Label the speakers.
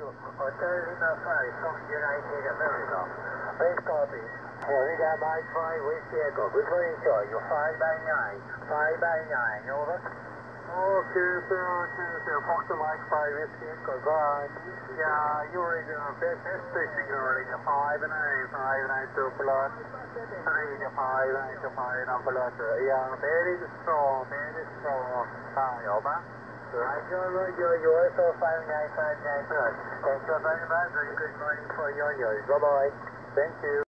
Speaker 1: Hotel Lima 5 from United America. Please copy. Florida Mike 5 Whiskey Echo. Good morning, sir. You're 5 by 9. 5 by 9. Over. Okay, sir. Fox Mike 5 Whiskey Echo. Go on. Yeah, you're in best signaling 5 and 9. 5 and 9 to plus. 3 to 5 and 9 to 5 and plus. Yeah, very strong. Very strong. Over. Roger, you also 5959 plus. Thank you very much. Very good morning for your news. Bye-bye. Thank you.